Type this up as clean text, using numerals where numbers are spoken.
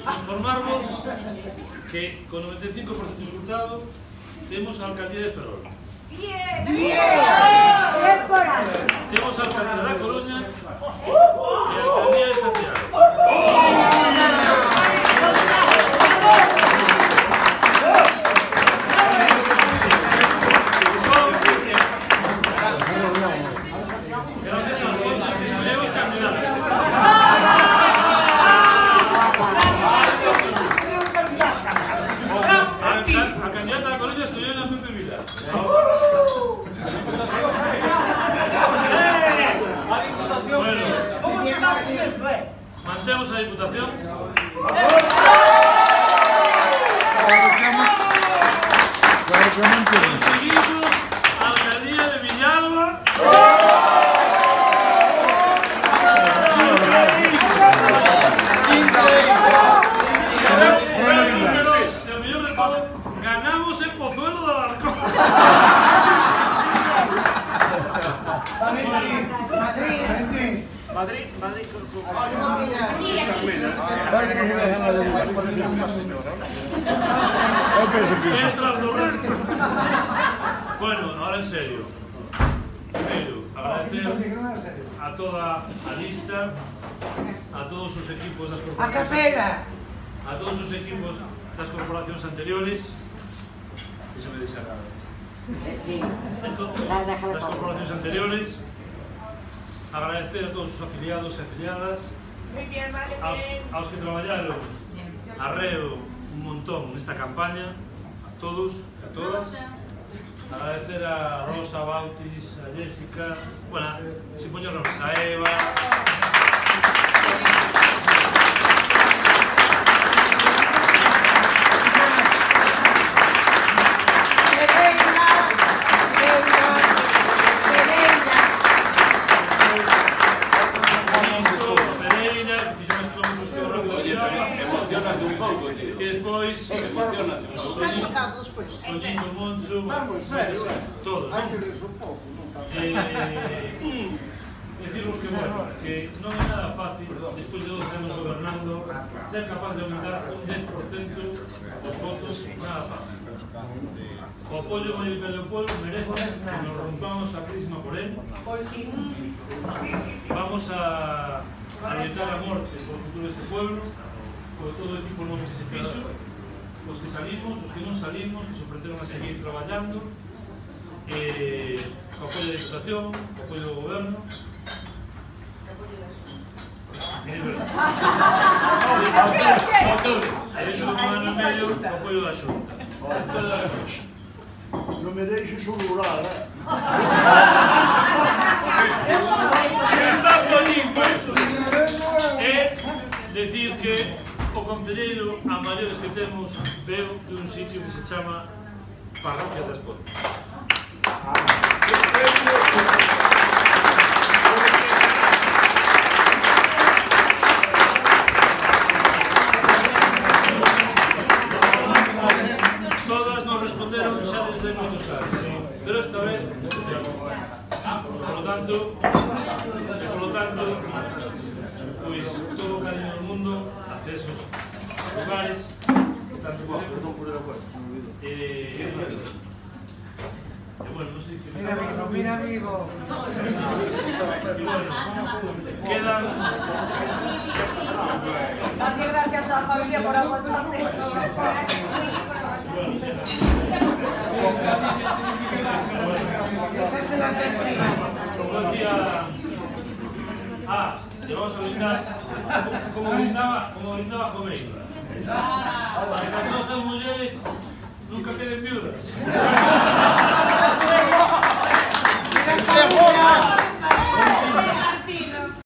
informarvos que con 95% de resultado temos a alcaldía de Ferrol. Bien! Temos a alcaldía da Coruña e a alcaldía de Santiago. A candidata da Coruña escolleu na Pepe Vila. Mantemos a Diputación. Conseguimos a alcaldía de Villalba. Lo mellor de todo, ganamos en Pozuelo de Alarcón. Madrid. Mientras lo resto. Bueno, ahora en serio. Primero, agradecer a toda a lista, a todos os equipos das corporacións. A todos os equipos das corporacións anteriores. Déxame deixar das corporacións anteriores. Agradecer a todos os afiliados e afiliadas, aos que traballaron arreo un montón nesta campaña, a todos e a todas. Agradecer a Rosa, a Bautis, a Jessica, bueno, sin poñer nombres, a Eva. E despois Toñito, Moncho, todos, non? Decirvos que, bueno, que non é nada fácil, despois de 12 anos gobernando, ser capaz de aumentar un 10% os votos, nada fácil. O apoio mayoritario do pueblo merece que nos rompamos a crisma por él. Vamos a evitar a morte por futuro deste pueblo, por todo o equipo novo que se fixo, os que salimos, os que non salimos, que se ofreceron a seguir traballando, o apoio da Diputación, o apoio do Goberno. Deixo un ano e medio o apoio da Xunta. Non me deixes un rural, E decir que o concelleiro a maiores que temos veo de un sitio que se chama Parroquias das Pontes. Todas nos responderon xa desde moitos anos, pero esta vez por lo tanto, pois todo o cariño do mundo hacia esos lugares que tanto queremos. Bueno, non sei que... Mira vivo. Quedan... Darle gracias a la familia por aguantarte. Como decía... le vamos a brindar como brindaba Jomeira. Para que todas as mulleres nunca queden viudas.